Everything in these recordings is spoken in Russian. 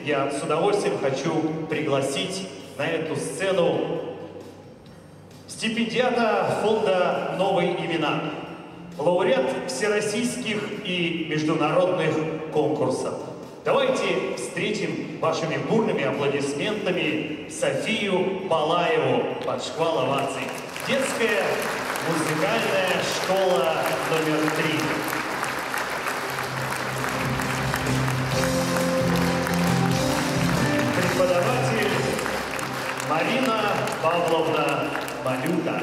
я с удовольствием хочу пригласить на эту сцену стипендиата фонда «Новые имена», лауреат всероссийских и международных конкурсов. Давайте встретим вашими бурными аплодисментами Софию Балаеву под шквал оваций. Детская музыкальная школа номер 3. Преподаватель Марина Павловна Малюта.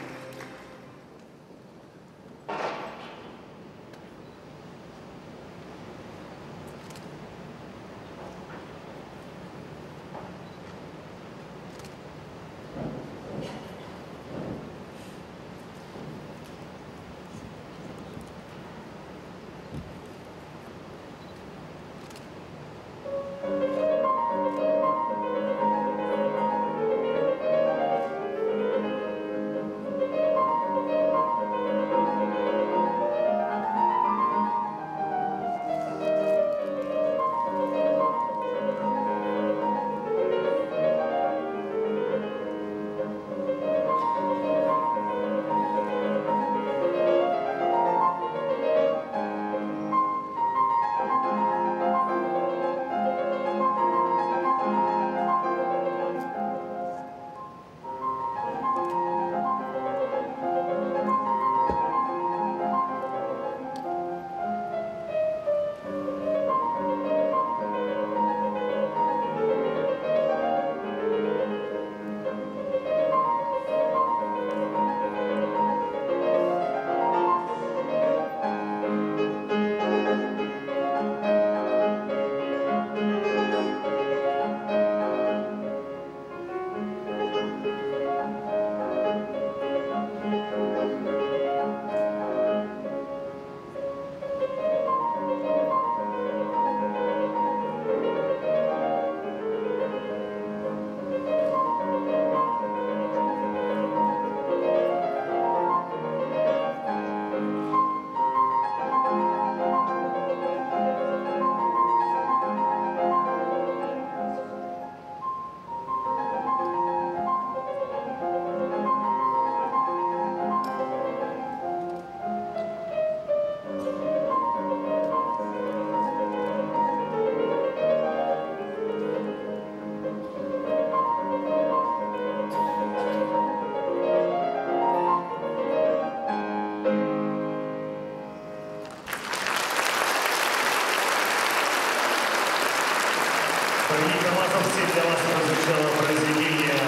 Для вас прозвучало произведение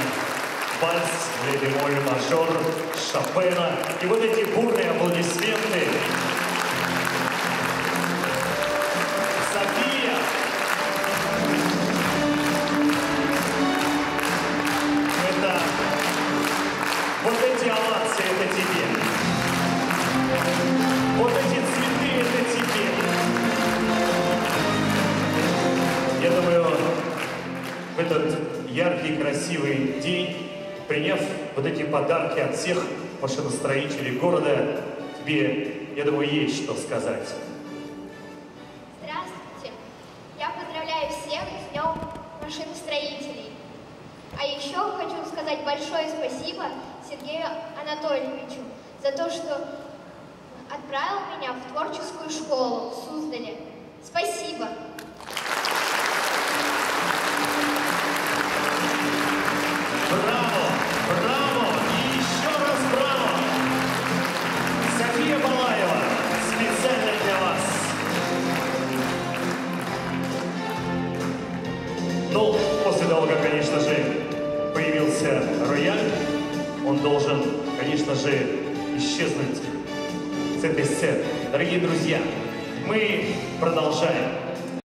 «Вальс для бемоль мажор» Шопена. И вот эти бурные аплодисменты. София! Это... Вот эти овации — это тебе. Вот эти цветы — это тебе. Я думаю, в этот яркий, красивый день, приняв вот эти подарки от всех машиностроителей города, тебе, я думаю, есть что сказать. Здравствуйте! Я поздравляю всех с Днем машиностроителей. А еще хочу сказать большое спасибо Сергею Анатольевичу за то, что отправил меня в творческую школу в Суздале. Спасибо! Браво! Браво! И еще раз браво! София Балаева, специально для вас. Ну, после того, как, конечно же, появился рояль, он должен, конечно же, исчезнуть с этой сцены. Дорогие друзья, мы продолжаем.